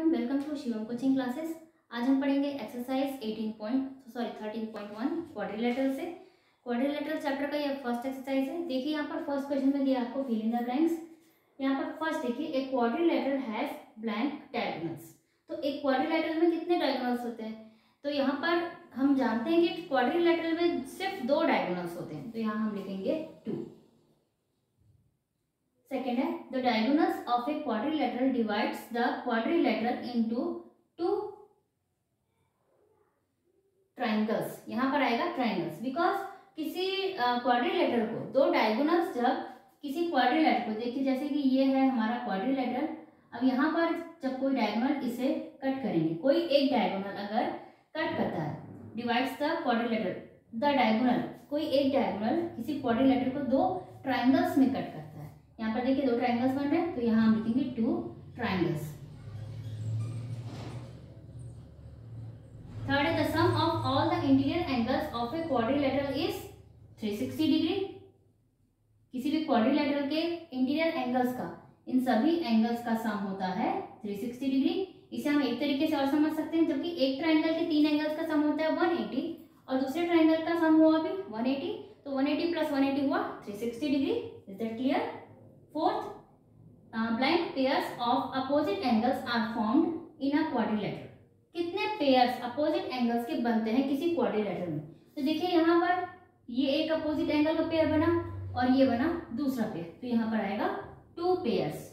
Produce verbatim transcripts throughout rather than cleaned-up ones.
Everyone, welcome to Shivam coaching classes. आज हम पढ़ेंगे एक्सरसाइज अठारह point sorry thirteen point one quadrilateral से। क्वाड्रिलेटरल चैप्टर का ये फर्स्ट एक्सरसाइज है। देखिए यहाँ पर फर्स्ट क्वेश्चन में दिया आपको फिल इन द ब्लैंक्स। यहाँ पर फर्स्ट देखिए, एक क्वाड्रिलेटरल हैज ब्लैंक डायगोनल्स। तो एक क्वाड्रिलेटरल में कितने डायगोनल्स होते हैं? तो यहाँ पर हम जानते हैं कि क्वाड्रिलेटरल में सिर्फ दो डायगोनल्स होते हैं, तो यहाँ हम लिखेंगे टू। सेकेंड है, the diagonals of a quadrilateral divides the quadrilateral into two triangles. यहाँ पर आएगा ट्राइंगल्स, बिकॉज किसी क्वाड्रिलेटरल को दो डायगोनल्स, जब किसी क्वाड्रिलेटरल को देखिए, जैसे कि ये है हमारा क्वाड्रिलेटरल, अब यहाँ पर जब कोई डायगोनल इसे कट करेंगे, कोई एक डायगोनल अगर कट करता है, divides the quadrilateral, the diagonal, कोई एक डायगोनल किसी क्वाड्रिलेटरल को दो ट्राइंगल्स में कट करता है। यहाँ पर देखिए दो ट्राइंगल्स बन रहे हैं, तो यहाँ हम लिखेंगे टू ट्राइंगल्स। थर्ड है, the sum of all the interior angles of a quadrilateral is three sixty degree. किसी भी क्वाड्रिलेटरल के इंटीरियर एंगल्स का, इन सभी एंगल्स का सम होता है थ्री सिक्सटी डिग्री। इसे हम एक तरीके से और समझ सकते हैं, जबकि एक ट्राइंगल के तीन एंगल्स का सम होता है वन एटी और दूसरे ट्राइंगल का सम हुआ भी वन एटी, तो one eighty plus one eighty हुआ three sixty degree. Is that clear? Fourth, blank pairs of opposite angles are formed in a quadrilateral. कितने पेयर्स अपोजिट एंगल्स के बनते हैं किसी क्वाड्रिलेटरल में? तो देखिए यहाँ पर ये एक अपोजिट एंगल का पेयर बना और ये बना दूसरा पेयर, तो यहाँ पर आएगा two pairs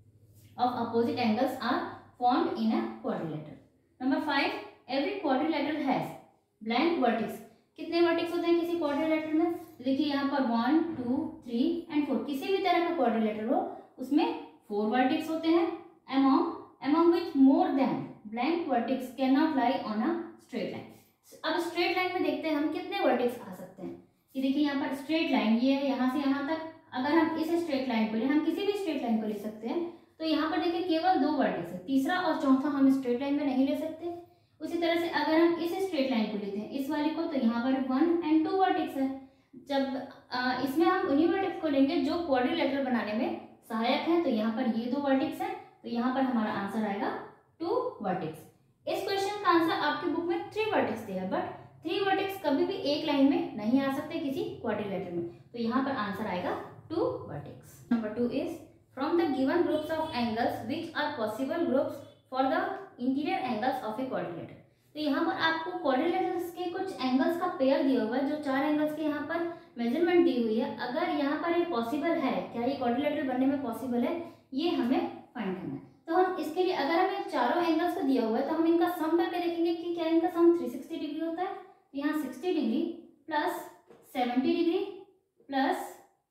of opposite angles are formed in a quadrilateral. Number five, every quadrilateral has blank vertex. कितने वर्टेक्स होते हैं किसी क्वाड्रिलेटरल में? देखिए यहाँ पर one two three and four, किसी भी तरह का क्वाड्रिलेटरल हो उसमें फोर वर्टेक्स होते हैं। among among which more than blank vertex cannot lie on a straight line। अब स्ट्रेट लाइन में देखते हैं हम कितने वर्टेक्स आ सकते हैं। ये देखिए यहाँ पर स्ट्रेट लाइन ये है, यहाँ से यहाँ तक अगर हम इस स्ट्रेट लाइन को ले, हम किसी भी स्ट्रेट लाइन को ले सकते हैं, तो यहाँ पर देखिए केवल दो वर्टेक्स है, तीसरा और चौथा हम स्ट्रेट लाइन में नहीं ले सकते। उसी तरह से अगर हम इस स्ट्रेट लाइन को लेते हैं, इस वाली को, तो यहाँ पर वन एंड टू वर्टेक्स है। जब आ, इसमें हम उन्हीं वर्टेक्स को लेंगे जो क्वाड्रिलेटरल बनाने में सहायक है, तो यहाँ पर ये दो वर्टेक्स है, तो यहाँ पर हमारा आंसर आएगा टू वर्टेक्स। इस क्वेश्चन का आंसर आपकी बुक में थ्री वर्टेक्स दिया है, बट थ्री वर्टेक्स कभी भी एक लाइन में नहीं आ सकते किसी क्वाड्रिलेटरल में, तो यहाँ पर आंसर आएगा two vertex. Number two is, from the given groups of angles which are possible groups for the interior angles of a quadrilateral. तो यहाँ पर आपको क्वाड्रिलेटरल्स के कुछ एंगल्स का पेयर दिया हुआ है, जो चार एंगल्स के यहाँ पर मेजरमेंट दी हुई है। अगर यहाँ पर ये पॉसिबल है, क्या ये क्वाड्रिलेटरल बनने में पॉसिबल है, ये हमें फाइंड करना है। तो हम इसके लिए, अगर हमें चारों एंगल्स को दिया हुआ है, तो हम इनका सम करके देखेंगे कि क्या इनका सम थ्री सिक्सटी डिग्री होता है। तो यहाँ sixty degree plus seventy degree plus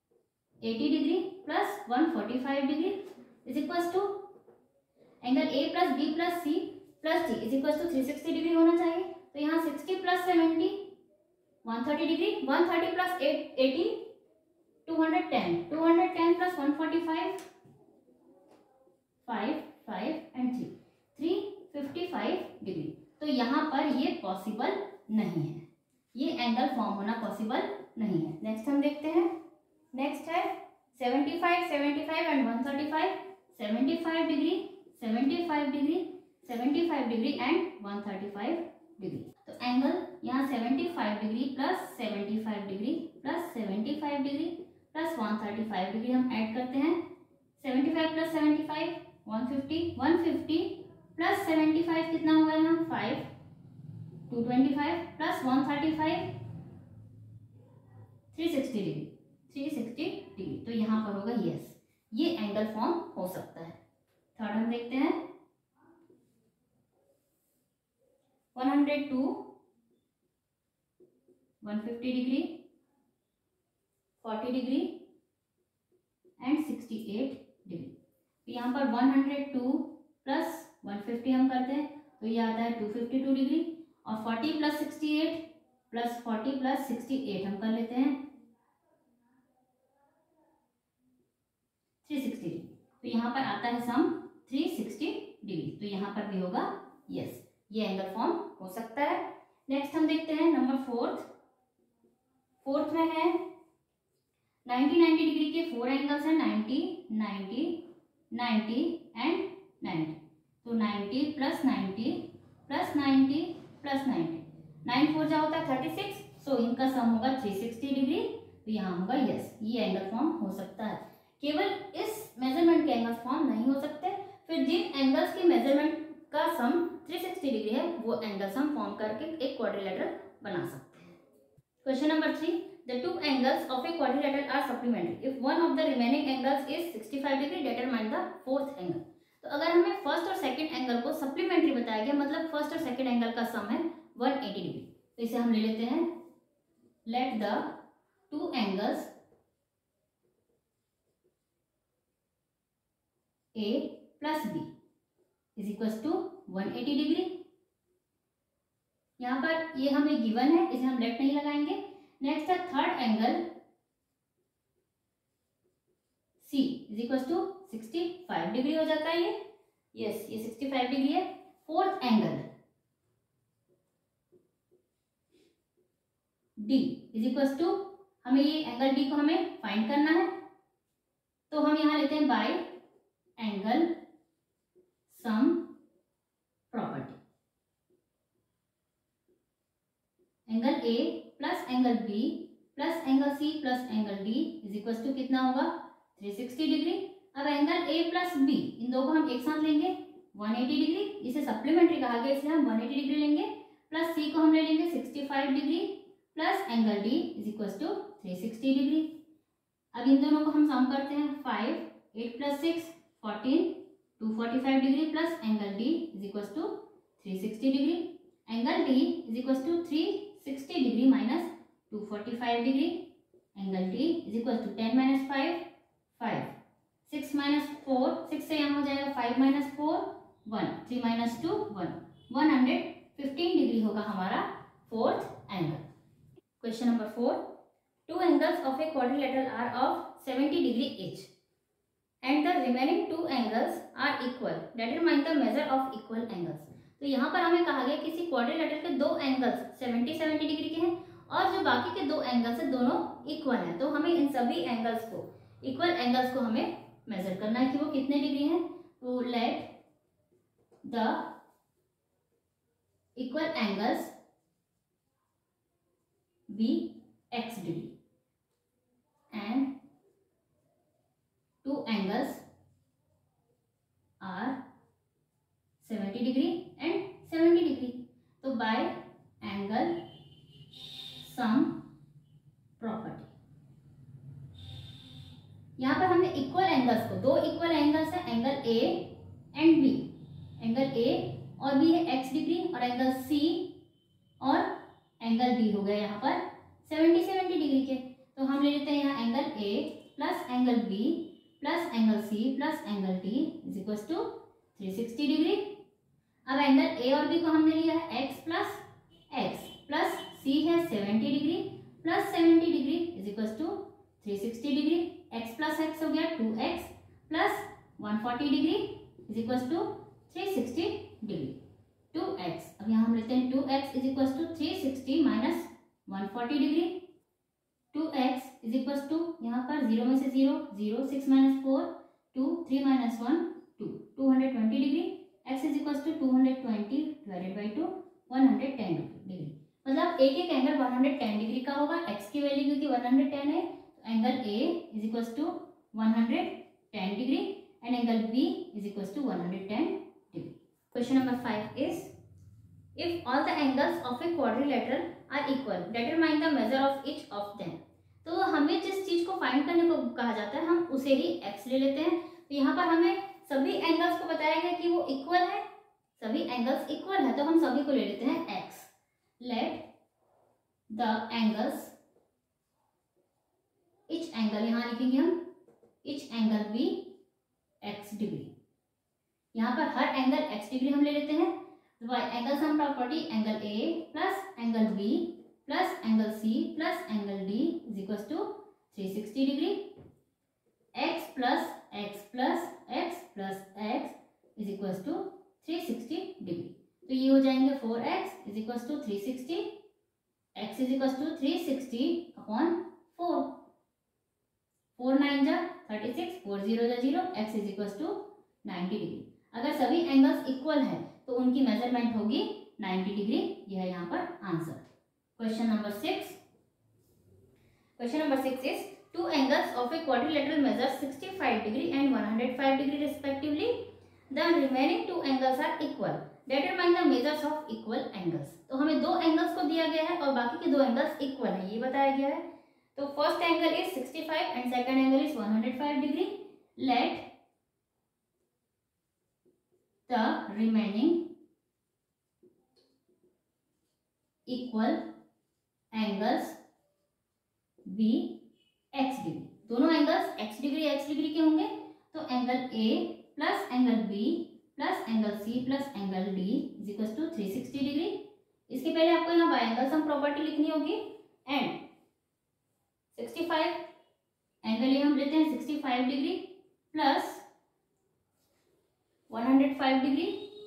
eighty degree plus one forty five degree is equal to angle A plus B plus C plus D is equal to three sixty degree होना चाहिए। तो यहाँ sixty plus seventy one thirty degree, one thirty plus eighty two hundred ten, two hundred ten plus one forty five five five and three, three fifty five degree. तो यहाँ पर ये possible नहीं है, ये एंगल फॉर्म होना possible नहीं है। नेक्स्ट हम देखते हैं, नेक्स्ट है seventy five, seventy five and one thirty five, seventy five degree, seventy five degree, seventy five degree and one thirty five degree. तो एंगल यहाँ seventy five degree plus seventy five degree plus seventy five degree plus one thirty five degree हम add करते हैं। Seventy five plus seventy five one fifty, one fifty plus seventy five कितना होगा यहाँ five, two twenty five plus one thirty five three sixty degree, three sixty degree. तो यहाँ पर होगा यस, ये एंगल फॉर्म हो सकता है। थर्ड हम देखते हैं, one hundred two, one fifty degree, forty degree and sixty eight degree. तो यहाँ पर one hundred two plus one fifty हम करते हैं, तो ये आता है टू फिफ्टी टू डिग्री, और forty plus sixty eight plus forty plus sixty eight हम कर लेते हैं थ्री सिक्सटी डिग्री। तो यहाँ पर आता है सम थ्री सिक्सटी डिग्री, तो यहाँ पर भी होगा यस, ये एंगल फॉर्म हो सकता है। नेक्स्ट हम देखते हैं नंबर फोर्थ। फोर्थ में है नाइंटी नाइंटी डिग्री के फोर एंगल्स हैं, ninety ninety ninety and ninety. तो तो ninety plus ninety plus ninety plus ninety, nine four जा होता है थर्टी सिक्स, सो इनका सम होगा थ्री सिक्सटी डिग्री। तो यहाँ होगा यस, ये एंगल फॉर्म हो सकता है। केवल इस मेजरमेंट के एंगल्स फॉर्म नहीं हो सकते, फिर जिन एंगल्स की मेजरमेंट का सम थ्री सिक्सटी डिग्री है वो एंगल्स हम फॉर्म करके एक क्वाड्रिलेटरल बना सकते हैं। Question number three, the two angles of a quadrilateral are supplementary if one of the remaining angles is sixty five degree, determine the fourth angle। तो अगर हमें फर्स्ट और सेकंड एंगल को सप्लीमेंट्री बताया गया, मतलब फर्स्ट और सेकंड एंगल का सम है वन एटी डिग्री, तो इसे हम ले लेते हैं, let the two angles A plus B is equal to one eighty degree. यहाँ पर ये हमें गिवन है, इसे हम लेट नहीं लगाएंगे। नेक्स्ट है third angle C is equal to sixty five degree हो जाता है ये, यस ये सिक्सटी फाइव डिग्री है। Fourth angle D is equal to, हमें ये एंगल D को हमें फाइंड करना है, तो हम यहां लेते हैं by angle sum property, angle A plus angle B plus angle C plus angle D is equal to कितना होगा थ्री सिक्सटी डिग्री। अब एंगल A प्लस B इन दो को हम एक साथ लेंगे वन एटी डिग्री, इसे सप्लीमेंट्री कहा गया इसलिए हम वन एटी डिग्री लेंगे, प्लस C को हम ले लेंगे sixty five degree plus angle D is equal to three sixty degree. अब इन दोनों को हम सम करते हैं, five eight plus six fourteen, two forty five degree plus angle D is equal to three sixty degree, angle D is equal to three sixty degree minus two forty five degree, angle D is equal to ten minus five five, six minus four, six से यहाँ हो जाएगा five minus four one, three minus two one, one hundred fifteen degree होगा हमारा fourth angle. Question number four, two angles of a quadrilateral are of seventy degree each and the remaining two angles are equal, determine the measure of equal angles. तो यहाँ पर हमें कहा गया किसी quadrilateral के दो एंगल्स सेवेंटी सेवेंटी डिग्री के हैं और जो बाकी के दो एंगल्स है दोनों इक्वल हैं, तो हमें इन सभी एंगल्स को, इक्वल एंगल्स को हमें मेजर करना है कि वो कितने डिग्री हैं। तो let the equal angles be x degree and two angles are seventy degree and seventy degree. तो बाय एंगल सम प्रॉपर्टी, यहां पर हमने इक्वल एंगल्स को, दो इक्वल एंगल्स है angle A and B, angle A और बी है x degree और एंगल सी और एंगल डी हो गए यहाँ पर सेवेंटी सेवेंटी डिग्री के, तो हम ले लेते हैं यहाँ angle A plus angle B plus angle C plus angle D is equal to three sixty degree. अब एंगल ए और बी को हमने लिया है x plus x plus C है seventy degree plus seventy degree is equal to three sixty degree, x plus x हो गया two x plus one forty degree is equal to three sixty degree, two x. अब यहाँ हम लेते हैं two x is equal to three sixty minus one forty degree, two x is equal to यहाँ पर zero में से zero zero, six minus four two, three minus one two, two hundred twenty degree, x is equal to two hundred twenty divided by two, one hundred ten degree, मतलब एक एक angle one hundred ten degree का होगा। x की value क्योंकि one hundred ten है, तो angle A is equal to one hundred ten degree and angle B is equal to one hundred ten degree. Question number five is, if all the angles of a quadrilateral are equal, determine the measure of each of them. तो हमें जिस चीज को find करने को कहा जाता है हम उसे ही x ले लेते हैं। तो यहाँ पर हमें सभी एंगल्स को बताया गया कि वो इक्वल है, सभी एंगल्स इक्वल है, तो हम सभी को ले लेते हैं x। Let the angles, each angle यहाँ लिखेंगे हम, each angle be x degree, यहाँ पर हर एंगल x डिग्री हम ले लेते हैं। Angle sum property, angle A plus angle B plus angle C plus angle D is equal to three sixty degree, x plus x plus x plus x is equal to three sixty degree, तो ये हो जाएंगे four x is equal to three sixty, x is equal to three sixty upon four, four nine जा thirty six, four zero जा zero, x is equal to ninety degree. अगर सभी angles equal है तो उनकी मेजरमेंट होगी ninety degree. यह है यहाँ पर answer. Question number six. Question number six is two angles of a quadrilateral measure sixty-five degree and one hundred five degree respectively. The remaining two angles are equal. Determine the measures of equal angles. तो हमें दो angles को दिया गया है और बाकी के दो एंगल्स इक्वल है, ये बताया गया है। तो first angle is sixty-five and second angle is one hundred five degree. Let the remaining equal angles be x degree. दोनों angles x degree x degree के होंगे। तो angle A plus angle B plus angle C plus angle D is equal to three sixty degree. इसके पहले आपको यहाँ bye angle sum property लिखनी होगी। एंड सिक्सटी फाइव एंगल ये हम लेते हैं sixty five degree plus one hundred five degree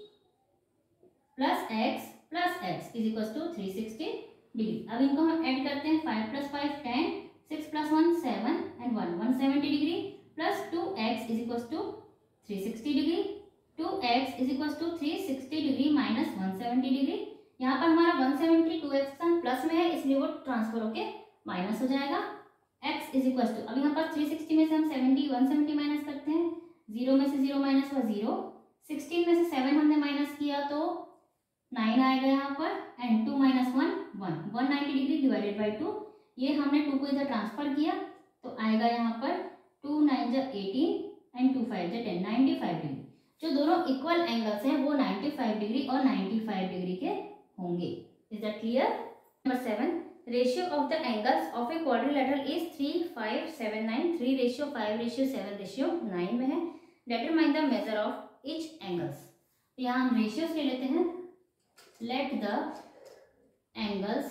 plus x plus x is equal to three sixty degree. अब इनको हम ऐड करते हैं। Five plus five ten, six plus one seven and one one seventy degree plus two x is equal to three sixty degree. Two x is equal to three sixty degree minus one seventy degree. यहाँ पर हमारा one seventy two x plus में है इसलिए वो transfer होके minus हो जाएगा। x इज इक्वल टू, अब यहाँ पर थ्री सिक्सटी में से हम सेवेंटी वन सेवेंटी माइनस करते हैं। जीरो में से जीरो माइनस हुआ जीरो। सिक्सटीन में से सेवन हमने माइनस किया तो नाइन आएगा यहाँ पर। And two minus one one, one ninety degree divided by two. ये हमने टू को इधर ट्रांसफर किया तो आएगा यहाँ पर टू नाइन जा एटीन एंड टू फाइव जा टेन, नाइन्टी फाइव डिग्री। जो दोनों इक्वल एंगल्स हैं वो नाइन्टी फाइव डिग्री और नाइन्टी फाइव डिग्री के होंगे। Is that clear? Number seven, ratio of the angles of a quadrilateral is three five seven nine. Three ratio five ratio seven ratio nine में है। Determine the measure of each angles. यहाँ हम ratios ले लेते हैं। Let the angles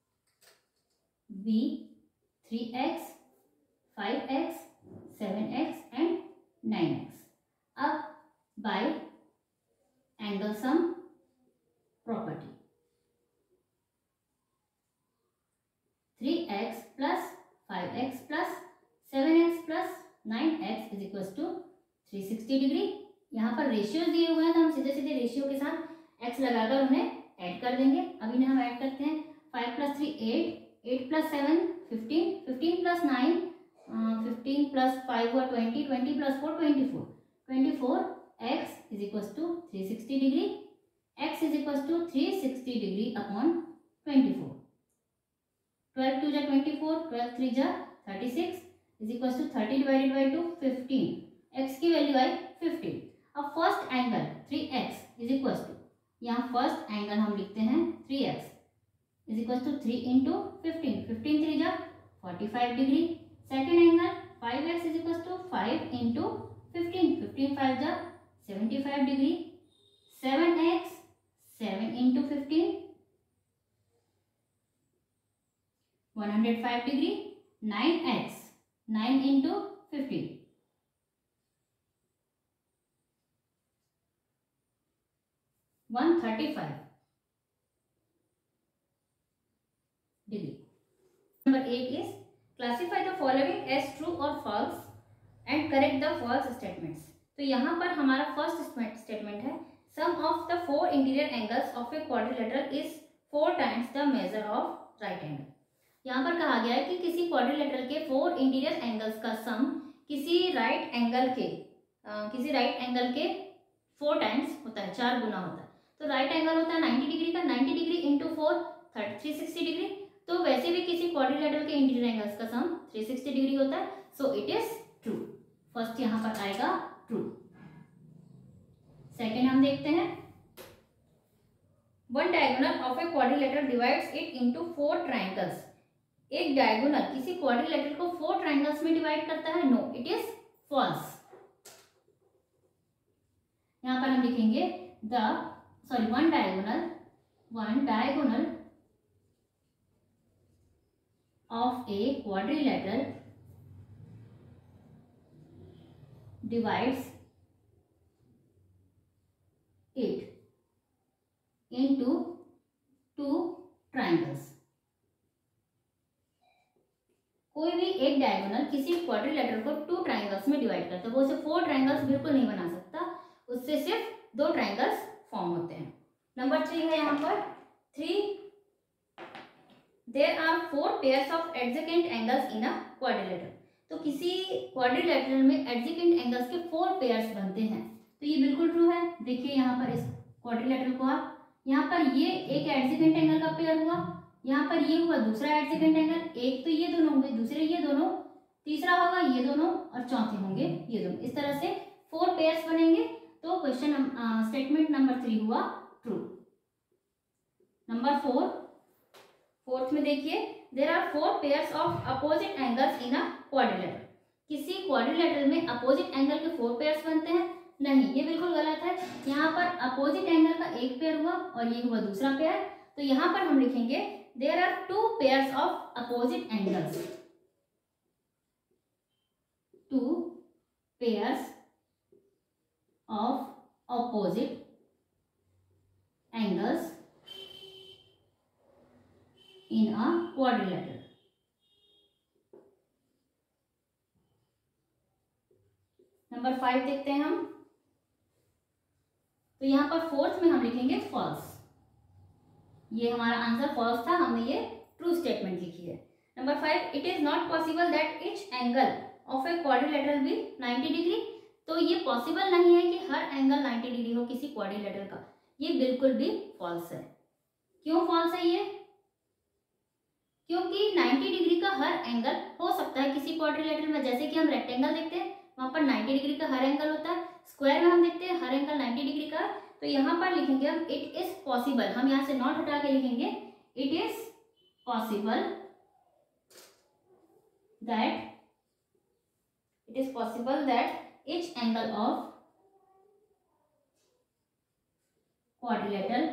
be three x, five x, seven x and nine x. अब by angle sum property, three x plus five x plus seven x plus nine x is equals to three sixty degree. यहाँ पर ratios दिए हुए हैं तो हम सीधे सीधे रेशियो के साथ x लगाकर उन्हें ऐड कर देंगे। अब इन्हें हम ऐड करते हैं। Five plus three eight, eight plus seven fifteen, fifteen plus nine, fifteen plus five हुआ twenty, twenty plus four twenty four, twenty four x is equal to three sixty degree. X is equal to three sixty degree upon twenty four. Twelve two जा twenty four, twelve three जा thirty six is equal to thirty divided by two fifteen. X की value आई fifteen. अब first angle three x is equal to, यहाँ first angle हम लिखते हैं three x is equal to three into fifteen, fifteen three जा forty five degree. Second angle five x is equal to five into fifteen, fifteen five जा seventy five degree. Seven x, seven into fifteen, one hundred five degree. Nine x, nine into fifteen, one thirty five degree. Number eight is classify the following as true और false and correct the false statements. तो यहाँ पर हमारा first statement है sum of the four interior angles of a quadrilateral is four times the measure of right angle. यहाँ पर कहा गया है कि किसी क्वाड्रिलेटरल के फोर इंटीरियर एंगल्स का सम किसी राइट एंगल के आ, किसी राइट एंगल के फोर टाइम्स होता है, चार गुना होता है। तो राइट एंगल होता है नाइन्टी डिग्री का, ninety degree into four three sixty degree. तो वैसे भी किसी क्वाड्रिलेटरल के इंटीरियर एंगल्स का सम थ्री सिक्सटी डिग्री होता है। So it is true. First यहाँ पर आएगा ट्रू। सेकेंड हम देखते हैं one diagonal of a quadrilateral divides it into four triangles. एक डायगोनल किसी क्वाड्रिलेटरल को फोर ट्रायंगल्स में डिवाइड करता है। No, it is false. यहाँ पर हम लिखेंगे the sorry one diagonal one diagonal of a quadrilateral divides it into two triangles। कोई भी एक डायगोनल किसी क्वाड्रिलेटरल को टू ट्राइंगल्स में डिवाइड करता है। वो उसे फोर ट्राइंगल्स बिल्कुल नहीं बना सकता। उससे सिर्फ दो ट्राइंगल्स फॉर्म होते हैं। नंबर थ्री है यहाँ पर three there are four pairs of adjacent angles in a quadrilateral. तो किसी क्वाड्रिलेटरल में एडजेसेंट एंगल्स के फोर पेयर्स बनते हैं, तो ये बिल्कुल ट्रू है। देखिए यहाँ पर इस क्वाड्रिलेटरल को आप, यहाँ पर ये एक एडजेसेंट एंगल का पेयर हुआ, यहाँ पर ये हुआ दूसरा एडजेसेंट एंगल, एक तो ये दोनों होंगे, दूसरे ये दोनों, तीसरा होगा ये दोनों और चौथे होंगे ये दोनों। इस तरह से फोर पेयर्स बनेंगे। तो क्वेश्चन स्टेटमेंट नंबर थ्री हुआ ट्रू। नंबर फोर, फोर्थ में देखिए there are four pairs of opposite angles in a quadrilateral. किसी क्वाड्रिलेटरल में अपोजिट एंगल के फोर पेयर्स बनते हैं? नहीं, ये बिल्कुल गलत है। यहाँ पर अपोजिट एंगल का एक पेयर हुआ और ये हुआ दूसरा पेयर, तो यहाँ पर हम लिखेंगे there are two pairs of opposite angles, two pairs of opposite angles in a quadrilateral। Number five देखते हैं हम। तो यहाँ पर फोर्थ में हम लिखेंगे फॉल्स। ये हमारा आंसर फॉल्स था, हमने ये ट्रू स्टेटमेंट लिखी है। Number five, it is not possible that each angle of a quadrilateral be ninety degree. तो ये पॉसिबल नहीं है कि हर एंगल नाइंटी डिग्री हो किसी क्वाड्रिलेटरल का, ये बिल्कुल भी फॉल्स है। क्यों फॉल्स है ये? क्योंकि नाइंटी डिग्री का हर एंगल हो सकता है किसी क्वाड्रिलेटरल में। जैसे कि हम रेक्टेंगल देखते हैं, वहां पर नाइंटी डिग्री का हर एंगल होता है। स्क्वायर में हम देखते हैं हर एंगल नाइंटी डिग्री का। तो यहाँ पर लिखेंगे हम इट इज पॉसिबल, हम यहाँ से नॉट हटा के लिखेंगे it is possible that it is possible that each angle of quadrilateral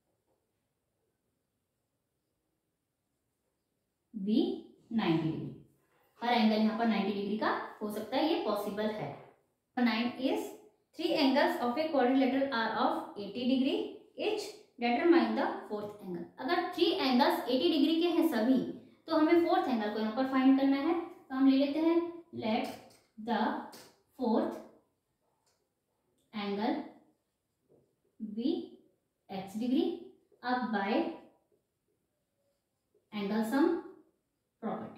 be ninety degree. हर एंगल यहाँ पर नाइंटी डिग्री का हो सकता है, ये पॉसिबल है। Nine is three angles of a quadrilateral are of eighty degree each, determine the fourth angle. अगर थ्री एंगल्स एटी डिग्री के हैं सभी, तो हमें फोर्थ एंगल को यहाँ पर फाइंड करना है। तो हम ले लेते हैं let the fourth angle be x degree अब by angle sum property.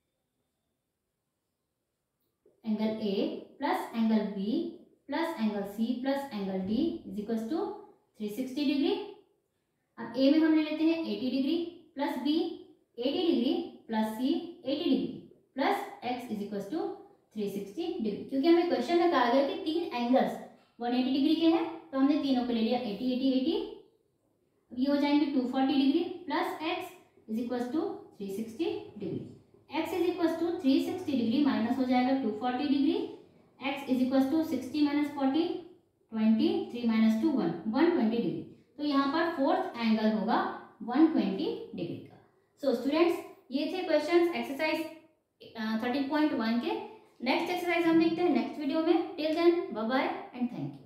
Angle A plus angle B plus angle C plus angle D is equal to three sixty degree. अब ए में हम ले लेते हैं eighty degree plus B eighty degree plus C eighty degree plus x is equal to three sixty degree. क्योंकि हमें question में कहा गया कि तीन एंगल्स वन एटी डिग्री के हैं, तो हमने तीनों को ले लिया एटी एटी एटी। ये हो जाएंगे two forty degree plus x is equal to three sixty degree. x is equal to three sixty degree minus हो जाएगा two forty degree. x is equal to sixty minus forty, twenty, three minus two one, one twenty degree. तो यहाँ पर fourth angle होगा one twenty degree का। So students, ये थे questions exercise thirteen point one के। नेक्स्ट एक्सरसाइज हम देखते हैं नेक्स्ट वीडियो में। Till then bye bye and thank you.